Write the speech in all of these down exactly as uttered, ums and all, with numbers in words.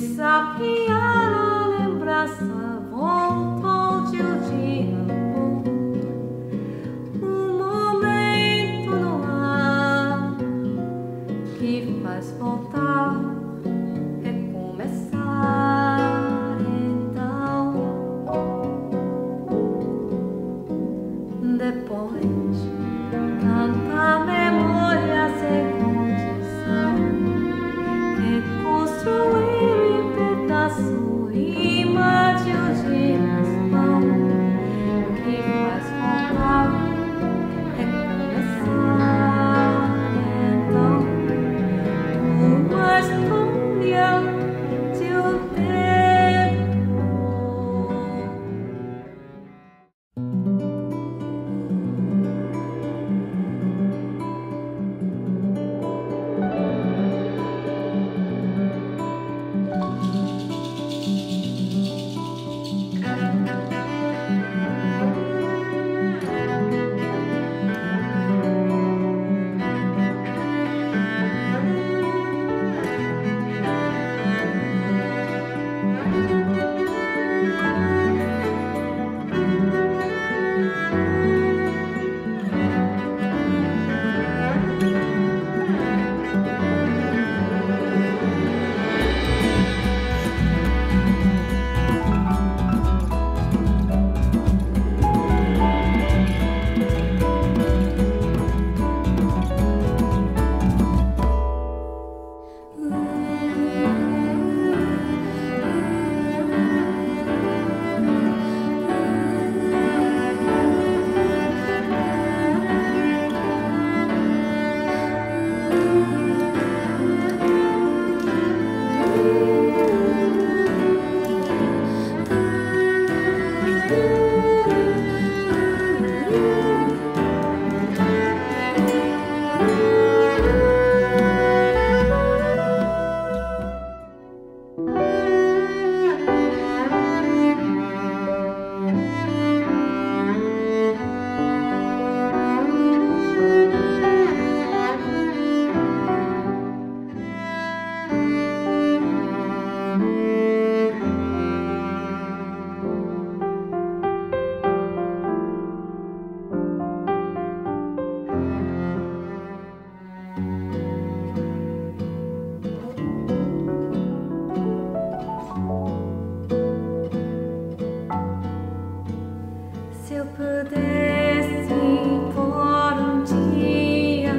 desafiar a lembrança, voltou de um dia bom, um momento no ar que faz voltar, recomeçar. Então, depois, tanta memória sem condição, reconstruir em pedaço imagem de razão que faz voltar, recomeçar. Então, uma história de um tempo. Se eu pudesse por um dia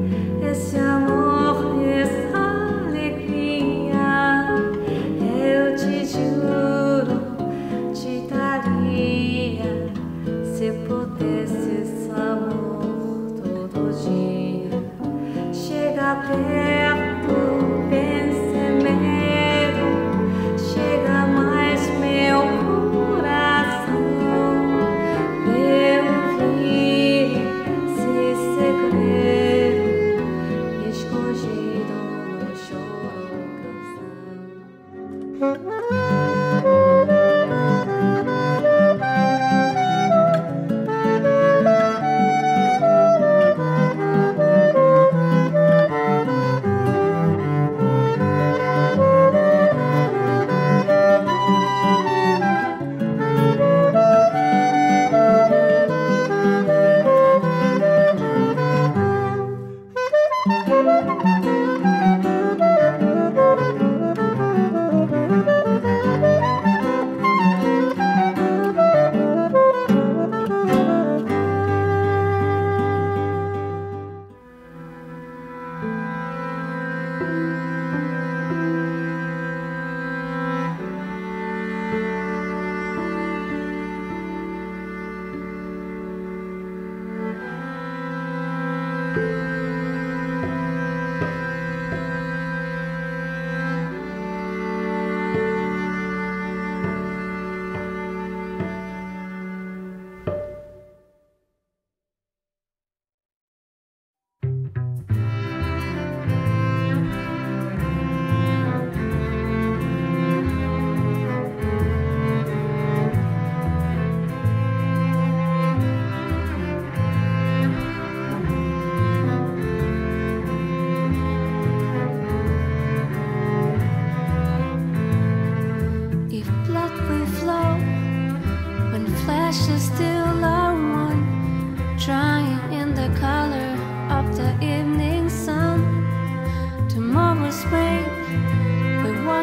esse amor, essa alegria, eu te juro, te daria. Se eu pudesse esse amor todo dia, chega perto, pense medo, chega mais meu coração.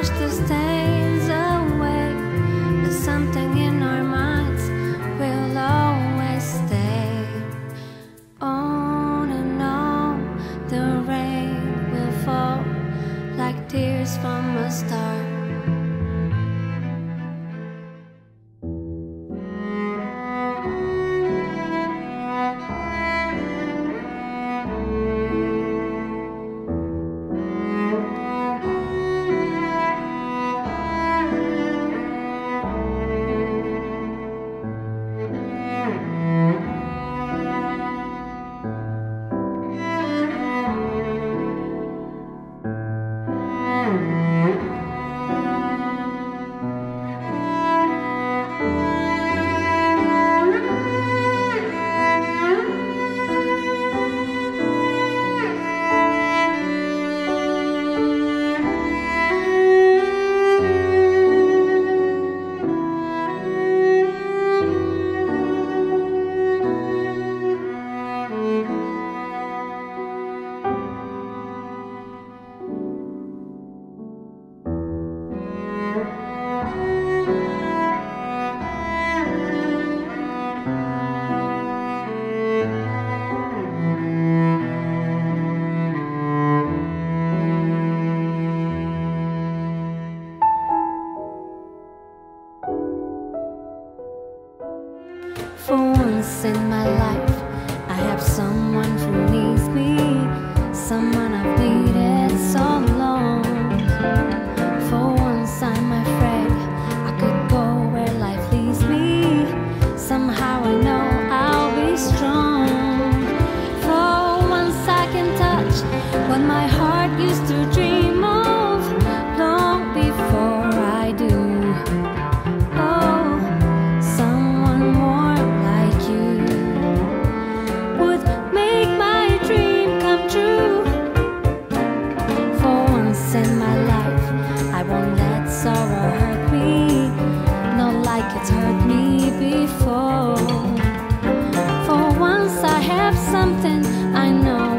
wash the stains away. There's something in our minds will always stay. On and on the rain will fall like tears from a star. For once in my life, I have someone who needs me, someone I've needed so long. For once I'm afraid I could go where life leads me. Somehow I know I'll be strong. For once I can touch what my heart used to dream of long before I do. In my life, I won't let sorrow hurt me, not like it's hurt me before. For once I have something I know